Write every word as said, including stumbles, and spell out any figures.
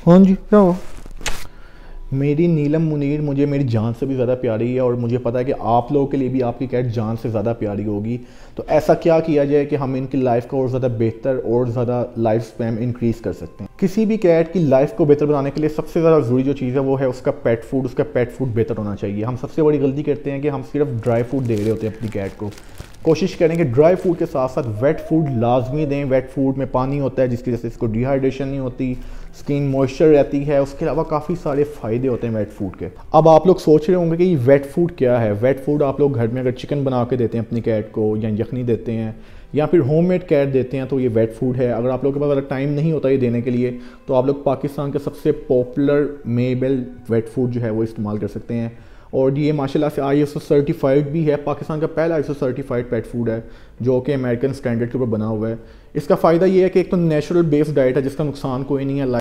हाँ जी, क्या हुआ? मेरी नीलम मुनीर मुझे मेरी जान से भी ज़्यादा प्यारी है और मुझे पता है कि आप लोगों के लिए भी आपकी कैट जान से ज़्यादा प्यारी होगी। तो ऐसा क्या किया जाए कि हम इनकी लाइफ को और ज़्यादा बेहतर और ज़्यादा लाइफ स्पैन इंक्रीज़ कर सकते हैं। किसी भी कैट की लाइफ को बेहतर बनाने के लिए सबसे ज़्यादा ज़रूरी जो चीज़ है वो है उसका पेट फूड। उसका पेट फूड बेहतर होना चाहिए। हम सबसे बड़ी गलती करते हैं कि हम सिर्फ ड्राई फूड दे रहे होते हैं अपनी कैट को। कोशिश करें कि ड्राई फूड के साथ साथ वेट फूड लाजमी दें। वेट फूड में पानी होता है जिसकी वजह से इसको डिहाइड्रेशन नहीं होती, स्किन मॉइस्चर रहती है। उसके अलावा काफ़ी सारे फ़ायदे होते हैं वेट फूड के। अब आप लोग सोच रहे होंगे कि ये वेट फूड क्या है। वेट फूड आप लोग घर में अगर चिकन बना के देते हैं अपनी कैट को, या यखनी देते हैं, या फिर होममेड कैट देते हैं, तो ये वेट फूड है। अगर आप लोगों के पास अगर टाइम नहीं होता ये देने के लिए, तो आप लोग पाकिस्तान के सबसे पॉपुलर मेबल वेट फूड जो है वो इस्तेमाल कर सकते हैं। और ये माशाल्लाह से आई एस ओ सर्टिफाइड भी है। पाकिस्तान का पहला I S O certified pet food है जो कि अमेरिकन स्टैंडर्ड के ऊपर बना हुआ है। इसका फ़ायदा ये है कि एक तो नेचुरल बेस्ड डाइट है जिसका नुकसान कोई नहीं है।